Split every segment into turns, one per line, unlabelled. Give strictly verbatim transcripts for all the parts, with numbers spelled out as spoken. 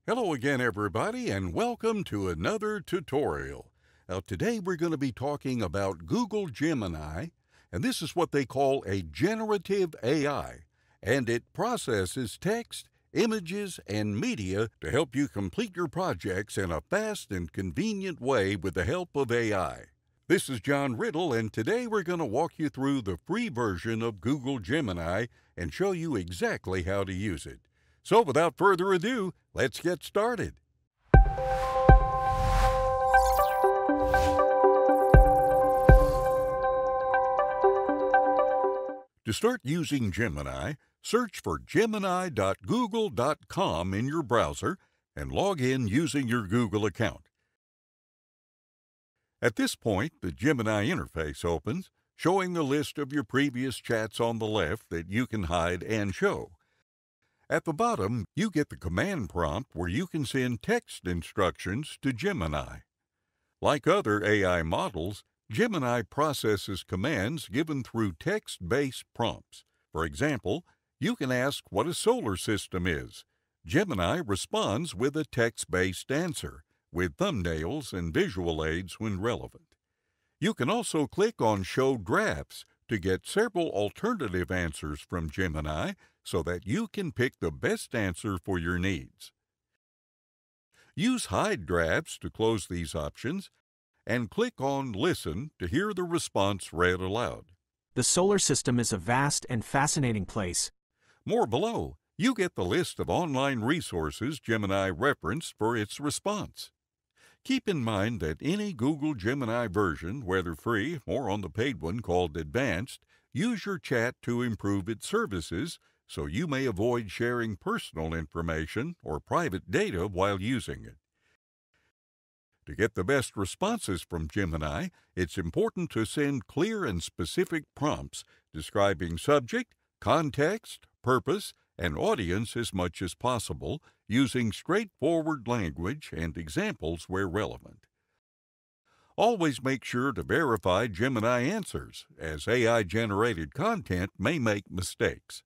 Hello again, everybody, and welcome to another tutorial. Now, today we're going to be talking about Google Gemini, and this is what they call a generative A I, and it processes text, images, and media to help you complete your projects in a fast and convenient way with the help of A I. This is John Riddle, and today we're going to walk you through the free version of Google Gemini and show you exactly how to use it. So without further ado, let's get started. To start using Gemini, search for gemini dot google dot com in your browser and log in using your Google account. At this point, the Gemini interface opens, showing the list of your previous chats on the left that you can hide and show. At the bottom, you get the command prompt where you can send text instructions to Gemini. Like other A I models, Gemini processes commands given through text-based prompts. For example, you can ask what a solar system is. Gemini responds with a text-based answer, with thumbnails and visual aids when relevant. You can also click on Show Drafts to get several alternative answers from Gemini so that you can pick the best answer for your needs. Use Hide Drafts to close these options and click on Listen to hear the response read aloud.
The solar system is a vast and fascinating place.
More below, you get the list of online resources Gemini referenced for its response. Keep in mind that any Google Gemini version, whether free or on the paid one called Advanced, use your chat to improve its services, so you may avoid sharing personal information or private data while using it. To get the best responses from Gemini, it's important to send clear and specific prompts describing subject, context, purpose, and audience as much as possible, using straightforward language and examples where relevant. Always make sure to verify Gemini answers, as A I-generated content may make mistakes.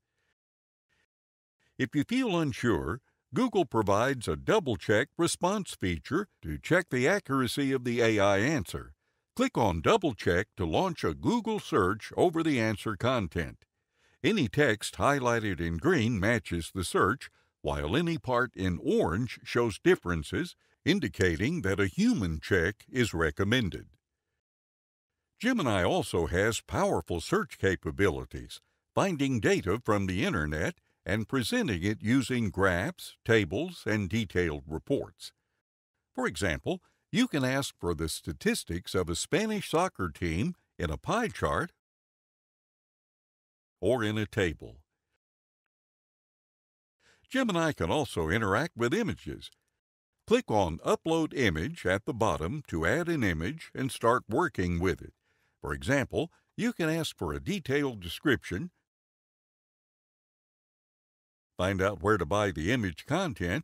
If you feel unsure, Google provides a double-check response feature to check the accuracy of the A I answer. Click on Double Check to launch a Google search over the answer content. Any text highlighted in green matches the search, while any part in orange shows differences, indicating that a human check is recommended. Gemini also has powerful search capabilities, finding data from the Internet and presenting it using graphs, tables, and detailed reports. For example, you can ask for the statistics of a Spanish soccer team in a pie chart or in a table. Gemini can also interact with images. Click on Upload Image at the bottom to add an image and start working with it. For example, you can ask for a detailed description, find out where to buy the image content,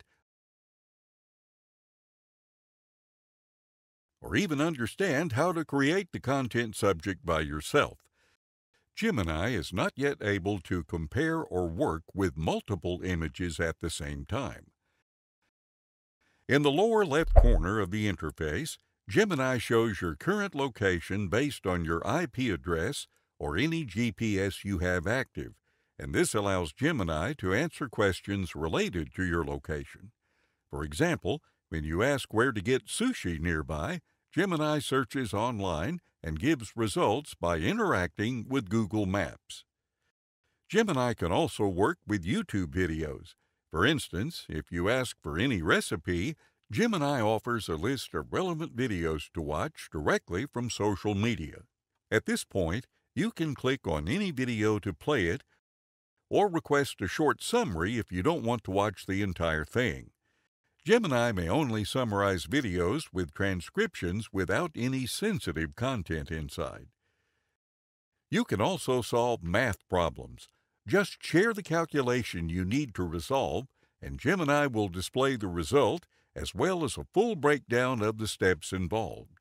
or even understand how to create the content subject by yourself. Gemini is not yet able to compare or work with multiple images at the same time. In the lower left corner of the interface, Gemini shows your current location based on your I P address or any G P S you have active, and this allows Gemini to answer questions related to your location. For example, when you ask where to get sushi nearby, Gemini searches online and gives results by interacting with Google Maps. Gemini can also work with YouTube videos. For instance, if you ask for any recipe, Gemini offers a list of relevant videos to watch directly from social media. At this point, you can click on any video to play it or request a short summary if you don't want to watch the entire thing. Gemini may only summarize videos with transcriptions without any sensitive content inside. You can also solve math problems. Just share the calculation you need to resolve, and Gemini will display the result as well as a full breakdown of the steps involved.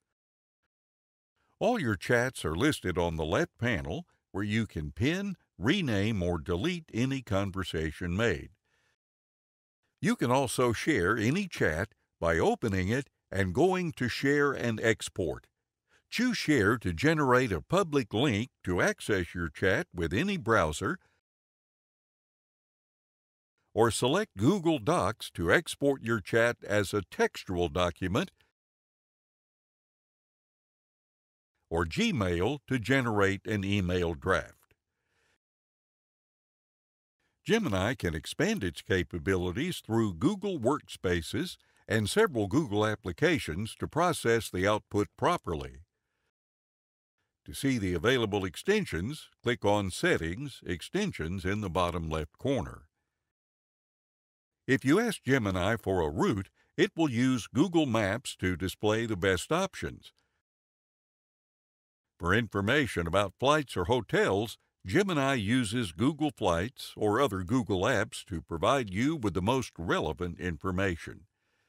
All your chats are listed on the left panel, where you can pin, rename, or delete any conversation made. You can also share any chat by opening it and going to Share and Export. Choose Share to generate a public link to access your chat with any browser, or select Google Docs to export your chat as a textual document, or Gmail to generate an email draft. Gemini can expand its capabilities through Google Workspaces and several Google applications to process the output properly. To see the available extensions, click on Settings, Extensions in the bottom left corner. If you ask Gemini for a route, it will use Google Maps to display the best options. For information about flights or hotels, Gemini uses Google Flights or other Google apps to provide you with the most relevant information.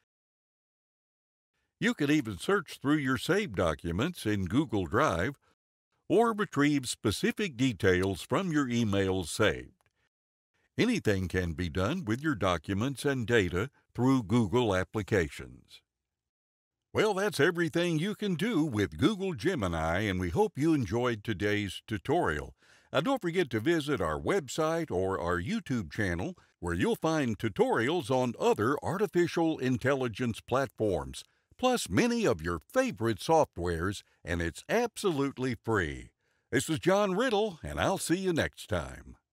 You can even search through your saved documents in Google Drive or retrieve specific details from your emails saved. Anything can be done with your documents and data through Google applications. Well, that's everything you can do with Google Gemini, and we hope you enjoyed today's tutorial. Now, don't forget to visit our website or our YouTube channel, where you'll find tutorials on other artificial intelligence platforms, plus many of your favorite softwares, and it's absolutely free. This is John Riddle, and I'll see you next time.